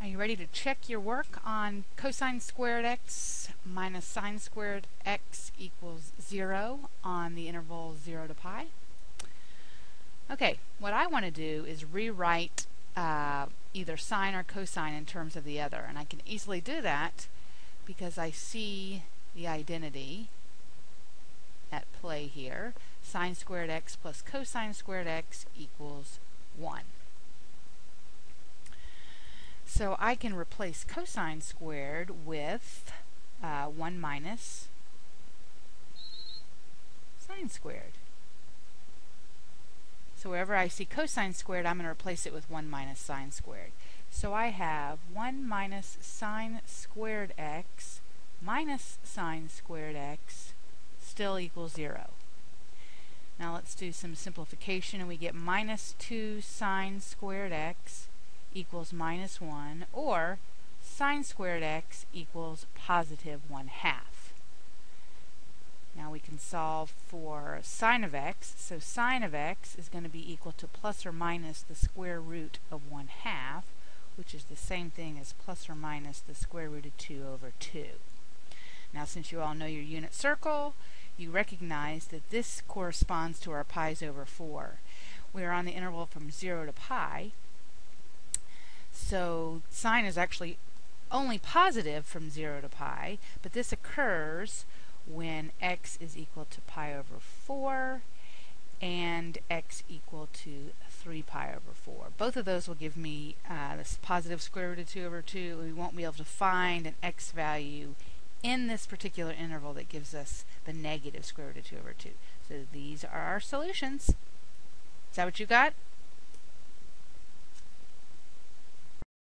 Are you ready to check your work on cosine squared x minus sine squared x equals 0 on the interval 0 to pi? Okay, what I want to do is rewrite either sine or cosine in terms of the other, and I can easily do that because I see the identity at play here. Sine squared x plus cosine squared x equals 1. So I can replace cosine squared with 1 minus sine squared. So wherever I see cosine squared, I'm going to replace it with 1 minus sine squared. So I have 1 minus sine squared x minus sine squared x still equals 0. Now let's do some simplification, and we get minus 2 sine squared x equals minus 1, or sine squared x equals positive 1/2. Now we can solve for sine of x, so sine of x is going to be equal to plus or minus the square root of 1/2, which is the same thing as plus or minus the square root of 2 over 2. Now since you all know your unit circle, you recognize that this corresponds to our pi's over 4. We are on the interval from 0 to pi, so sine is actually only positive from 0 to pi, but this occurs when x is equal to pi over 4 and x equal to 3 pi over 4. Both of those will give me this positive square root of 2 over 2. We won't be able to find an x value in this particular interval that gives us the negative square root of 2 over 2. So these are our solutions. Is that what you got?